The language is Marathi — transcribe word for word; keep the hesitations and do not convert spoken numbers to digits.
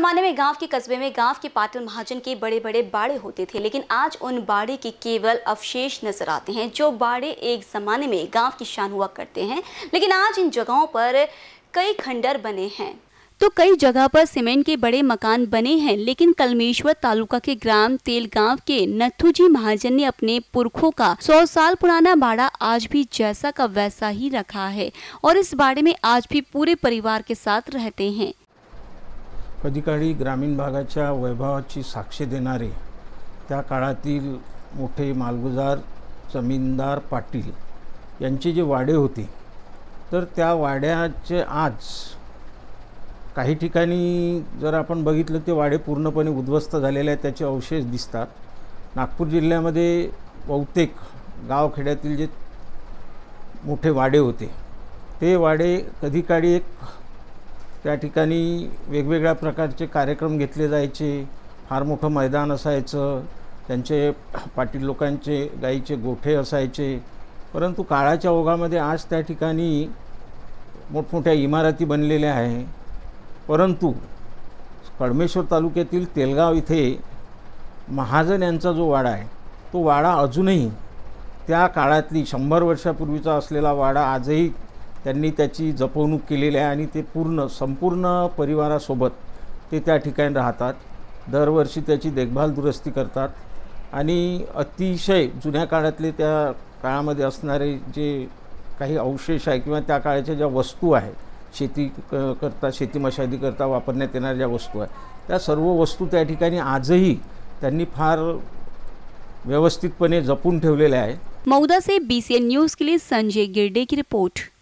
जमाने में गांव के कस्बे में गांव के पाटिल महाजन के बड़े बड़े बाड़े होते थे, लेकिन आज उन बाड़े के केवल अवशेष नजर आते हैं। जो बाड़े एक जमाने में गांव की शान हुआ करते हैं, लेकिन आज इन जगहों पर कई खंडर बने हैं तो कई जगह पर सीमेंट के बड़े मकान बने हैं। लेकिन कलमेश्वर तालुका के ग्राम तेलगांव के नथुजी महाजन ने अपने पुरखों का सौ साल पुराना बाड़ा आज भी जैसा का वैसा ही रखा है और इस बाड़े में आज भी पूरे परिवार के साथ रहते हैं। कधीकाळी ग्रामीण भागाच्या वैभवाची साक्ष देणारे त्या काळातील मोठे मालगुजार जमीनदार पाटील यांचे जे वाडे होते, तर त्या वाड्याचे आज काही ठिकाणी जर आपण बघितलं ते वाडे पूर्णपणे उद्ध्वस्त झालेले आहेत, त्याचे अवशेष दिसतात। नागपूर जिल्ह्यामध्ये बहुतेक गावखेड्यातील जे मोठे वाडे होते ते वाडे कधीकाळी एक त्या ठिकाणी वेगवेगळ्या प्रकारचे कार्यक्रम घेतले जायचे, फार मोठं मैदान असायचं, त्यांचे पाटील लोकांचे गाईचे गोठे असायचे। परंतु काळाच्या ओघामध्ये आज त्या ठिकाणी मोठमोठ्या इमारती बनलेल्या आहे। परंतु कळमेश्वर तालुक्यातील तेलगाव इथे महाजन यांचा जो वाडा आहे तो वाडा अजूनही त्या काळातली शंभर वर्षापूर्वीचा असलेला वाडा आजही त्यांनी त्याची जपवणूक केलेली आहे आणि ते पूर्ण संपूर्ण परिवारासोबत ते त्या ठिकाणी राहतात। दरवर्षी त्याची देखभाल दुरुस्ती करतात आणि अतिशय जुन्या काळातले त्या काळामध्ये असणारे जे काही अवशेष आहे किंवा त्या काळाच्या ज्या वस्तू आहेत, शेती करता शेती मशागती करता वापरण्यात येणाऱ्या ज्या वस्तू आहेत त्या सर्व वस्तू त्या ठिकाणी आजही त्यांनी फार व्यवस्थितपणे जपून ठेवलेल्या आहे। मौदा से बी सी एन न्यूज़ के लिए संजय गिरडे की रिपोर्ट।